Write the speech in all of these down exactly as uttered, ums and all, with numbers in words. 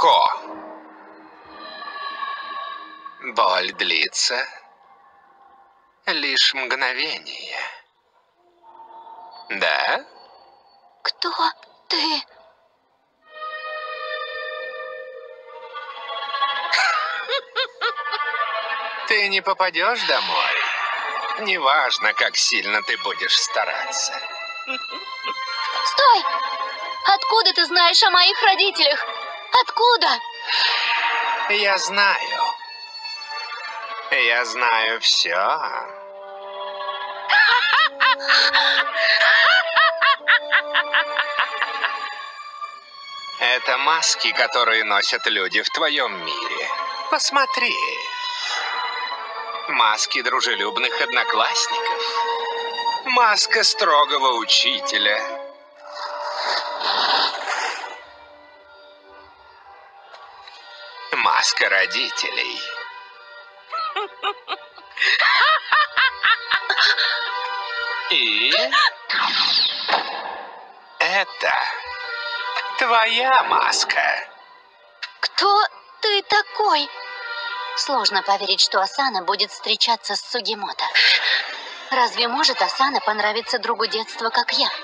Йоко. Боль длится лишь мгновение. Да? Кто ты? Ты не попадешь домой. Неважно, как сильно ты будешь стараться. Стой! Откуда ты знаешь о моих родителях? Откуда? Я знаю. Я знаю все. Это маски, которые носят люди в твоем мире. Посмотри. Маски дружелюбных одноклассников. Маска строгого учителя. Маска родителей. И это твоя маска. Кто ты такой? Сложно поверить, что Асана будет встречаться с Сугимото. Разве может Асана понравиться другу детства, как я?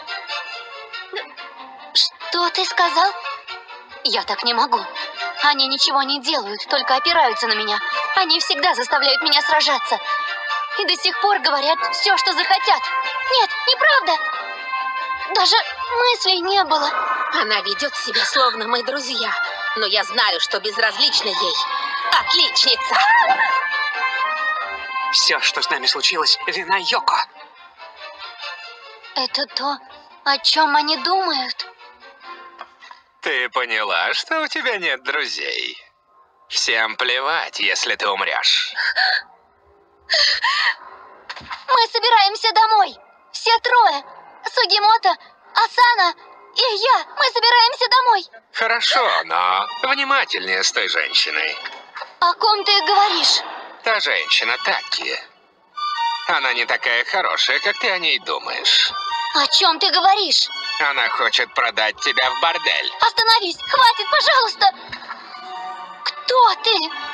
Что ты сказал? Я так не могу. Они ничего не делают, только опираются на меня. Они всегда заставляют меня сражаться. И до сих пор говорят все, что захотят. Нет, неправда. Даже мыслей не было. Она ведет себя, словно мы друзья. Но я знаю, что безразлична ей. Отличница! Все, что с нами случилось, вина Йоко. Это то, о чем они думают. Ты поняла, что у тебя нет друзей? Всем плевать, если ты умрешь. Мы собираемся домой. Все трое. Сугимото, Асана и я. Мы собираемся домой. Хорошо, но внимательнее с той женщиной. О ком ты говоришь? Та женщина Таки. Она не такая хорошая, как ты о ней думаешь. О чем ты говоришь? Она хочет продать тебя в бордель. Остановись! Хватит, пожалуйста! Кто ты?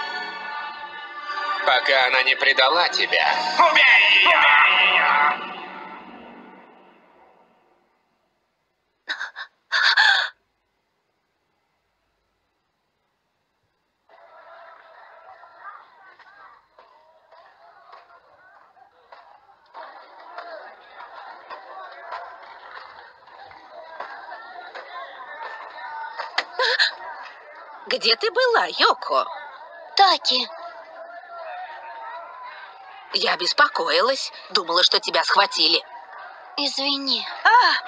Пока она не предала тебя. Убей ее! Убей ее! Где ты была, Йоко? Таки. Я беспокоилась. Думала, что тебя схватили. Извини. А!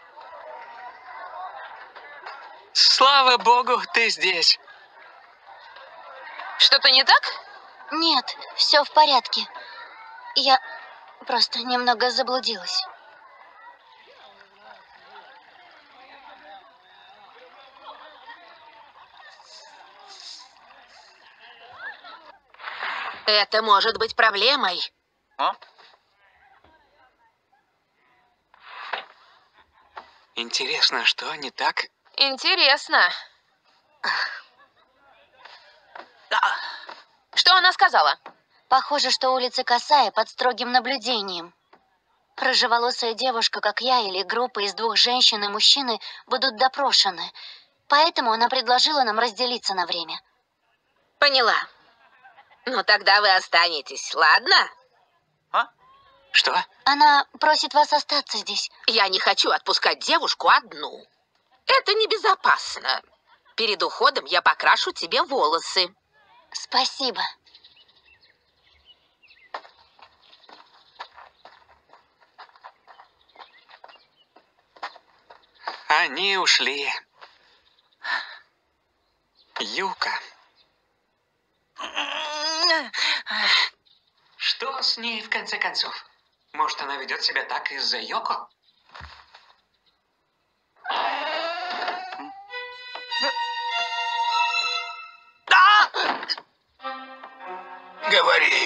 Слава богу, ты здесь. Что-то не так? Нет, все в порядке. Я просто немного заблудилась. Это может быть проблемой. А? Интересно, что не так? Интересно. Что она сказала? Похоже, что улица Касая под строгим наблюдением. Рыжеволосая девушка, как я, или группа из двух женщин и мужчины будут допрошены. Поэтому она предложила нам разделиться на время. Поняла. Ну, тогда вы останетесь, ладно? А? Что? Она просит вас остаться здесь. Я не хочу отпускать девушку одну. Это небезопасно. Перед уходом я покрашу тебе волосы. Спасибо. Они ушли. Юка. Что с ней в конце концов? Может, она ведет себя так из-за Йоко? Говори.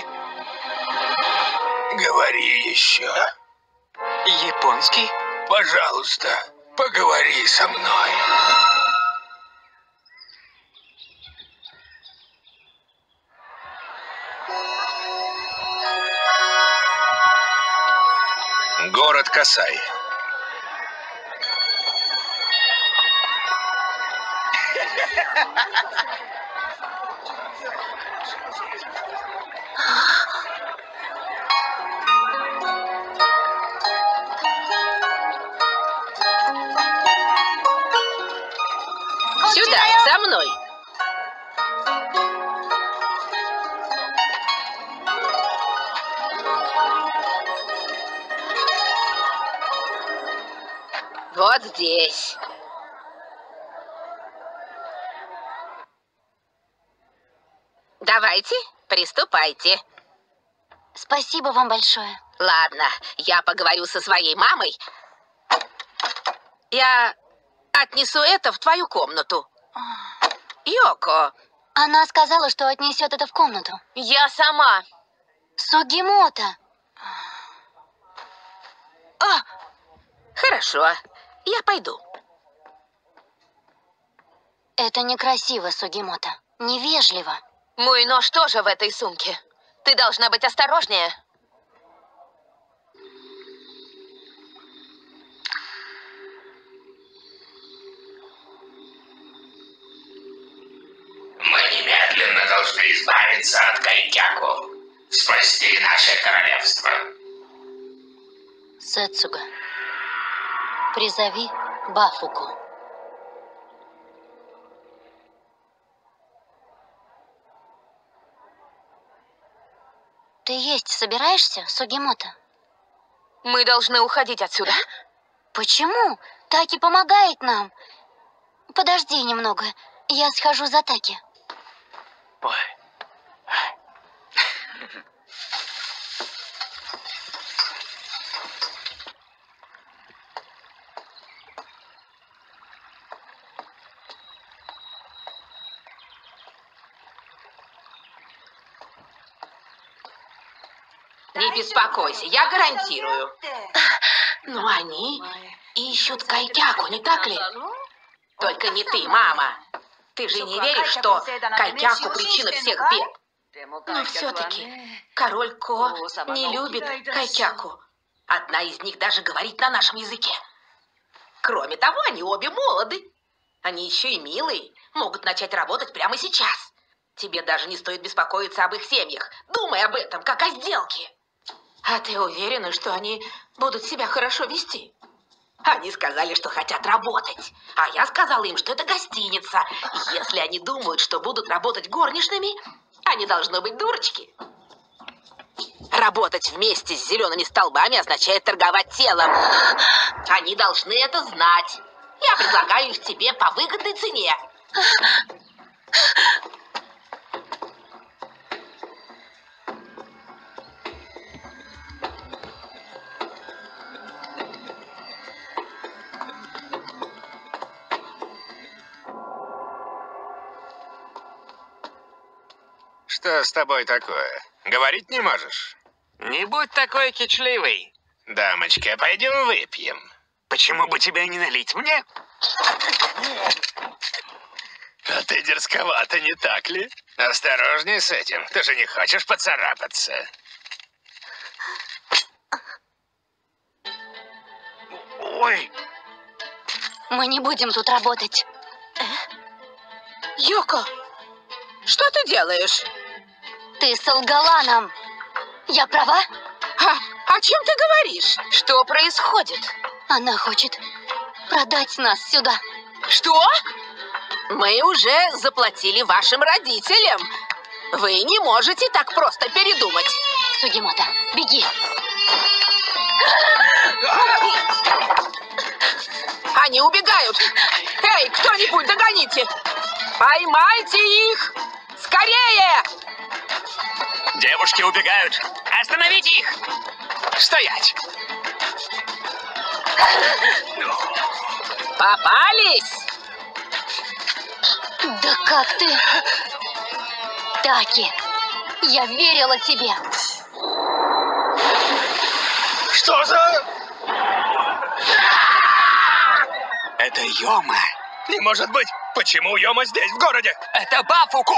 Говори еще. Японский? Пожалуйста, поговори со мной. город Касай. Сюда, за мной. Вот здесь. Давайте, приступайте. Спасибо вам большое. Ладно, я поговорю со своей мамой. Я отнесу это в твою комнату. Йоко. Она сказала, что отнесет это в комнату. Я сама. Сугимото. А, хорошо, я пойду. Это некрасиво, Сугимото. Невежливо. Мой нож тоже в этой сумке. Ты должна быть осторожнее. Мы немедленно должны избавиться от Кайкяку. Спасти наше королевство. Сэцуга, призови Бафуку. Ты есть собираешься, Сугимото? Мы должны уходить отсюда. Почему? Таки помогает нам. Подожди немного, я схожу за Таки. Не беспокойся, я гарантирую. Но они ищут Кайкяку, не так ли? Только не ты, мама. Ты же не веришь, что Кайкяку причина всех бед? Но все-таки король Ко не любит Кайкяку. Одна из них даже говорит на нашем языке. Кроме того, они обе молоды. Они еще и милые, могут начать работать прямо сейчас. Тебе даже не стоит беспокоиться об их семьях. Думай об этом, как о сделке. А ты уверена, что они будут себя хорошо вести? Они сказали, что хотят работать. А я сказала им, что это гостиница. Если они думают, что будут работать горничными, они должны быть дурочки. Работать вместе с зелеными столбами означает торговать телом. Они должны это знать. Я предлагаю их тебе по выгодной цене. Что с тобой такое? Говорить не можешь? Не будь такой кичливый. Дамочка, пойдем выпьем. Почему бы тебе не налить мне? А ты дерзковата, не так ли? Осторожней с этим. Ты же не хочешь поцарапаться. Ой. Мы не будем тут работать. Йоко, что ты делаешь? Ты солгала нам. Я права? А, о чем ты говоришь? Что происходит? Она хочет продать нас сюда. Что? Мы уже заплатили вашим родителям. Вы не можете так просто передумать. Сугимото, беги. Они убегают. Эй, кто-нибудь, догоните. Поймайте их. Скорее! Девушки убегают. Остановите их! Стоять! Попались? Да как ты? Таки, я верила тебе. Что за... Это Йома. Не может быть! Почему Йома здесь, в городе? Это Бафуку.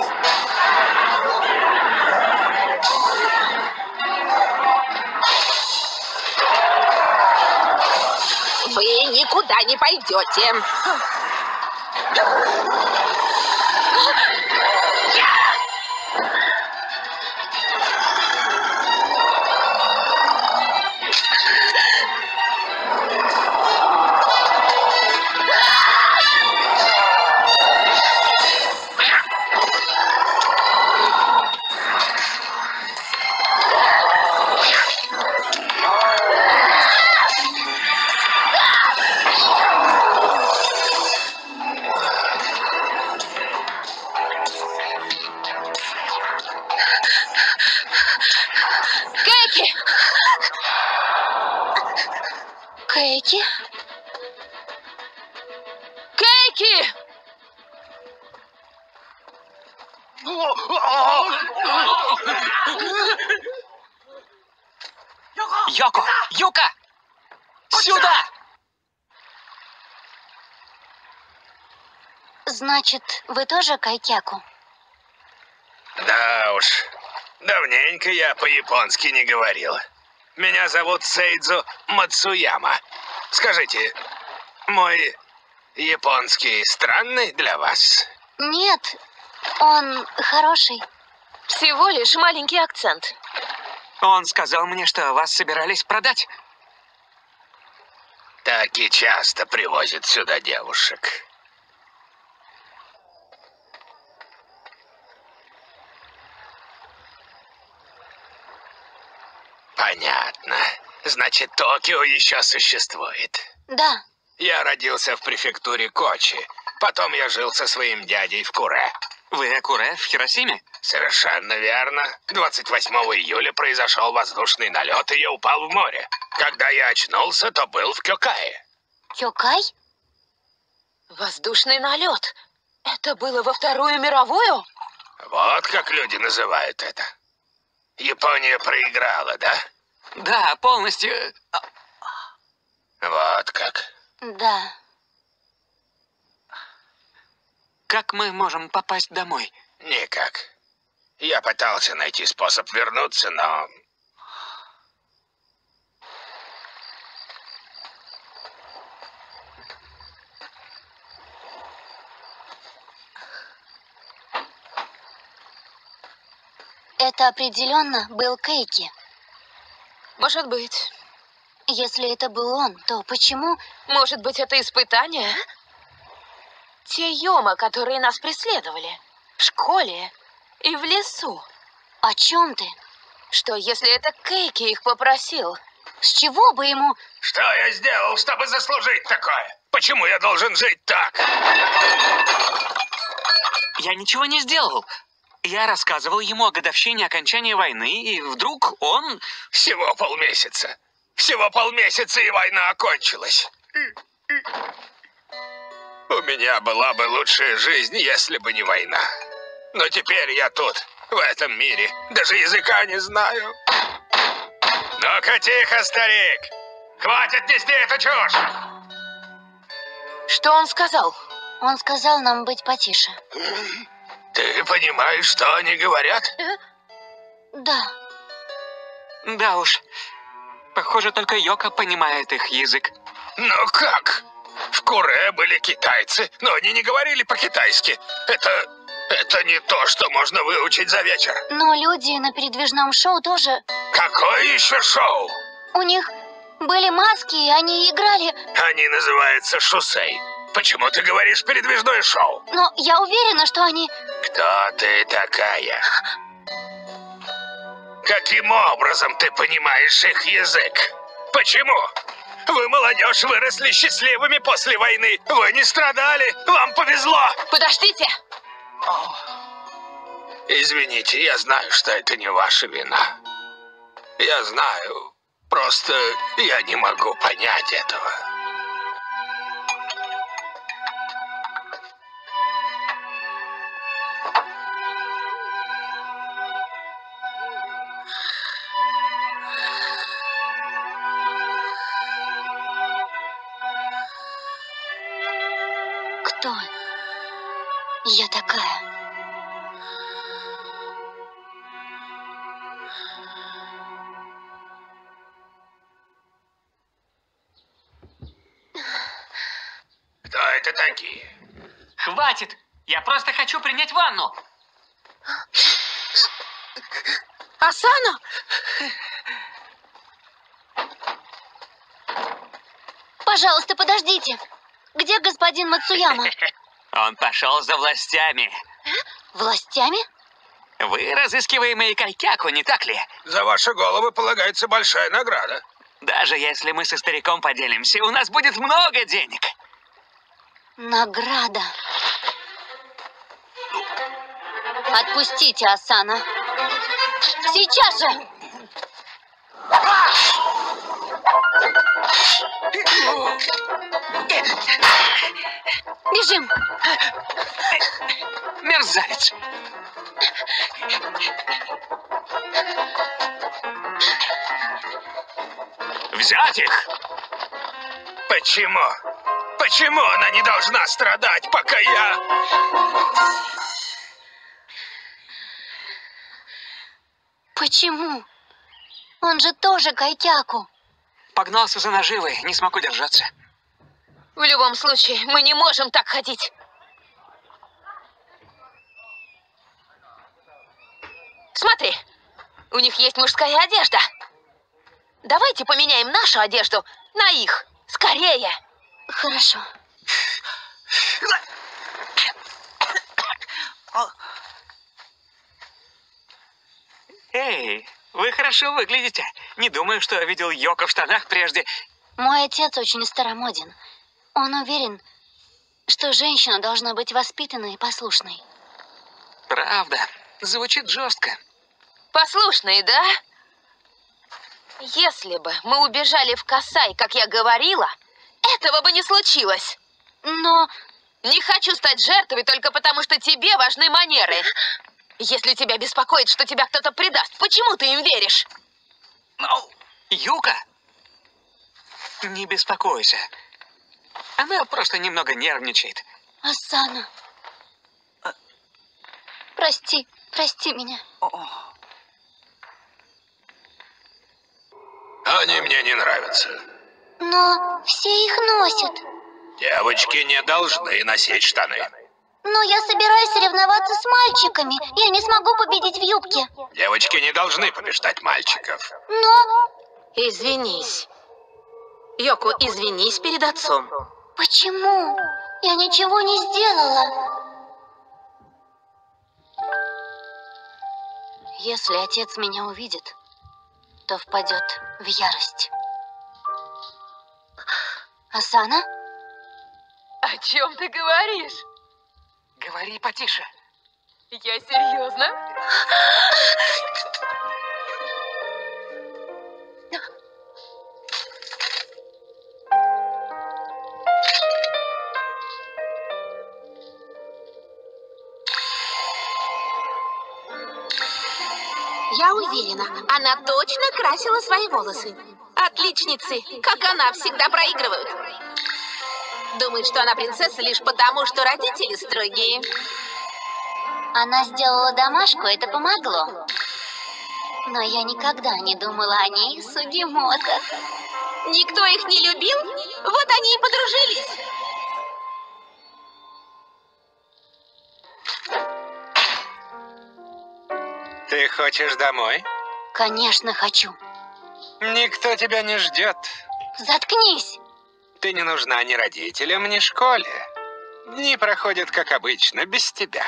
Вы никуда не пойдете. Кейки! Кейки? Кейки! Йоко! Юка! Сюда! Значит, вы тоже Кайтяку? Да уж, давненько я по-японски не говорил. Меня зовут Сейдзу Мацуяма. Скажите, мой японский странный для вас? Нет, он хороший. Всего лишь маленький акцент. Он сказал мне, что вас собирались продать. Так и часто привозят сюда девушек. Понятно. Значит, Токио еще существует. Да, Я родился в префектуре Кочи. Потом я жил со своим дядей в Куре. Вы Акуре в Хиросиме? Совершенно верно. двадцать восьмого июля произошел воздушный налет, и я упал в море. Когда я очнулся, то был в Кёкае. Кёкай? Воздушный налет. Это было во Вторую мировую? Вот как люди называют это. Япония проиграла, да? Да, полностью. Вот как. Да. Как мы можем попасть домой? Никак. Я пытался найти способ вернуться, но... Это определенно был Кейки. Может быть. Если это был он, то почему... Может быть, это испытание? Те Йома, которые нас преследовали. В школе и в лесу. О чем ты? Что, если это Кейки их попросил? С чего бы ему... Что я сделал, чтобы заслужить такое? Почему я должен жить так? Я ничего не сделал. Я рассказывал ему о годовщине окончания войны, и вдруг он... Всего полмесяца. Всего полмесяца, и война окончилась. У меня была бы лучшая жизнь, если бы не война. Но теперь я тут, в этом мире. Даже языка не знаю. Ну-ка, тихо, старик. Хватит нести эту чушь. Что он сказал? Он сказал нам быть потише. Ты понимаешь, что они говорят? Да. Да уж. Похоже, только Йоко понимает их язык. Ну как? В Куре были китайцы, но они не говорили по-китайски. Это... это не то, что можно выучить за вечер. Но люди на передвижном шоу тоже... Какое еще шоу? У них были маски, и они играли... Они называются шусей. Почему ты говоришь передвижное шоу? Но я уверена, что они... Кто ты такая? Каким образом ты понимаешь их язык? Почему? Вы, молодежь, выросли счастливыми после войны. Вы не страдали. Вам повезло. Подождите! Извините, я знаю, что это не ваша вина. Я знаю. Просто я не могу понять этого. Кто я такая? Хватит! Я просто хочу принять ванну. Асана? Пожалуйста, подождите. Где господин Мацуяма? Он пошел за властями. Властями? Вы разыскиваемые Кайкяку, не так ли? За ваши головы полагается большая награда. Даже если мы со стариком поделимся, у нас будет много денег. Награда. Отпустите Асана. Сейчас же! Бежим! Мерзавец! Взять их! Почему? Почему она не должна страдать, пока я... Почему? Он же тоже Кайтяку. Погнался за наживой, не смог удержаться. В любом случае, мы не можем так ходить. Смотри, у них есть мужская одежда. Давайте поменяем нашу одежду на их. Скорее. Хорошо. Эй, вы хорошо выглядите. Не думаю, что видел Йоко в штанах прежде. Мой отец очень старомоден. Он уверен, что женщина должна быть воспитанной и послушной. Правда, звучит жестко. Послушные, да? Если бы мы убежали в Касай, как я говорила, этого бы не случилось. Но... Не хочу стать жертвой только потому, что тебе важны манеры. Если тебя беспокоит, что тебя кто-то предаст, почему ты им веришь? Ну, Юка, не беспокойся. Она просто немного нервничает. Асана. Прости, прости меня. Они мне не нравятся. Но все их носят. Девочки не должны носить штаны. Но я собираюсь соревноваться с мальчиками. Я не смогу победить в юбке. Девочки не должны побеждать мальчиков. Но... Извинись. Йоко, извинись перед отцом. Почему? Я ничего не сделала. Если отец меня увидит, то впадет в ярость. Асана? О чем ты говоришь? Говори потише. Я серьезно? Я уверена, она точно красила свои волосы. Отличницы, как она, всегда проигрывают. Думает, что она принцесса лишь потому, что родители строгие. Она сделала домашку, это помогло. Но я никогда не думала о ней, Сугимото. Никто их не любил, вот они и подружились. Ты хочешь домой? Конечно, хочу. Никто тебя не ждет. Заткнись! Ты не нужна ни родителям, ни школе. Дни проходят, как обычно, без тебя.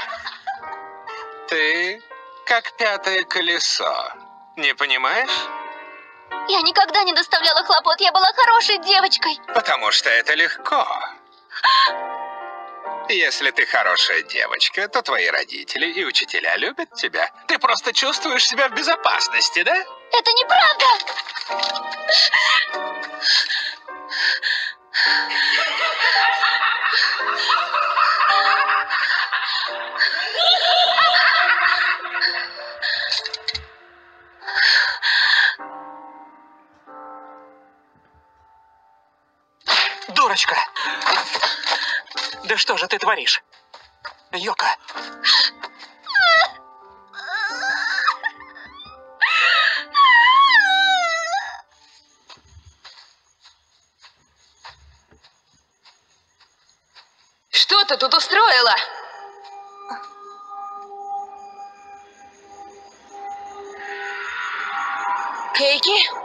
Ты как пятое колесо. Не понимаешь? Я никогда не доставляла хлопот, я была хорошей девочкой. Потому что это легко. Если ты хорошая девочка, то твои родители и учителя любят тебя. Ты просто чувствуешь себя в безопасности, да? Это неправда! Дурочка! Да что же ты творишь? Йока! Что ты тут устроила? Кейки?